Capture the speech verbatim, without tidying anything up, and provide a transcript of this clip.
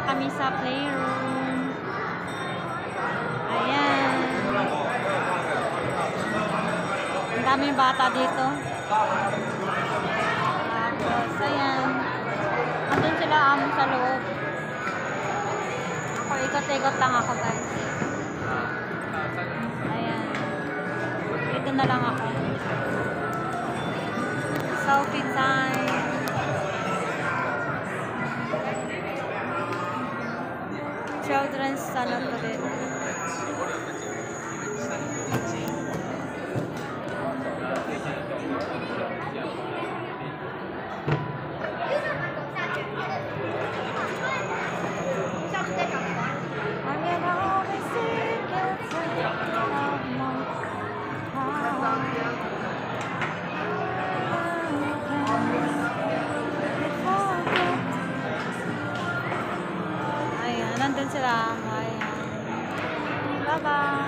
kami sa playroom. Ayan. Ang daming bata dito. Tapos, ayan. Andun sila um, sa loob. Ako, ikot-ikot lang ako, guys. Ayan. Dito na lang ako. Selfie time. Children's salon to din. Ayan, nandun sila. Ayan. Bye-bye.